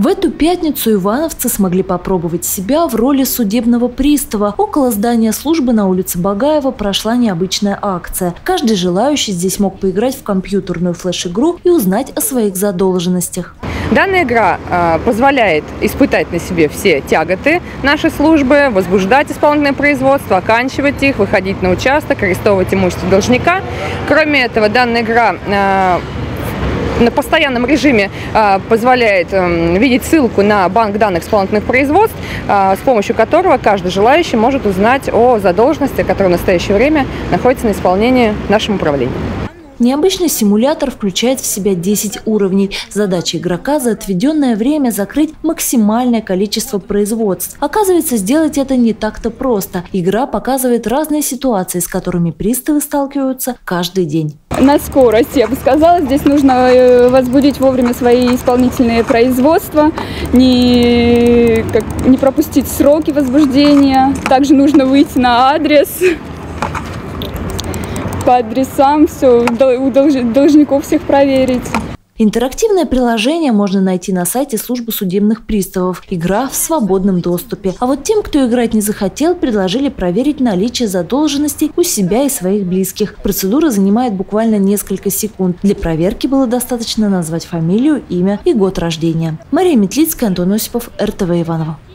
В эту пятницу ивановцы смогли попробовать себя в роли судебного пристава. Около здания службы на улице Багаева прошла необычная акция. Каждый желающий здесь мог поиграть в компьютерную флеш-игру и узнать о своих задолженностях. Данная игра позволяет испытать на себе все тяготы нашей службы, возбуждать исполнительное производство, оканчивать их, выходить на участок, арестовывать имущество должника. Кроме этого, данная игра на постоянном режиме позволяет видеть ссылку на банк данных исполнительных производств, с помощью которого каждый желающий может узнать о задолженности, которая в настоящее время находится на исполнении в нашем управлении. Необычный симулятор включает в себя 10 уровней. Задача игрока за отведенное время закрыть максимальное количество производств. Оказывается, сделать это не так-то просто. Игра показывает разные ситуации, с которыми приставы сталкиваются каждый день. На скорость, я бы сказала, здесь нужно возбудить вовремя свои исполнительные производства, не пропустить сроки возбуждения. Также нужно выйти на адрес. По адресам все, у должников всех проверить. Интерактивное приложение можно найти на сайте службы судебных приставов. Игра в свободном доступе. А вот тем, кто играть не захотел, предложили проверить наличие задолженностей у себя и своих близких. Процедура занимает буквально несколько секунд. Для проверки было достаточно назвать фамилию, имя и год рождения. Мария Метлицкая, Антон Осипов, РТВ Иваново.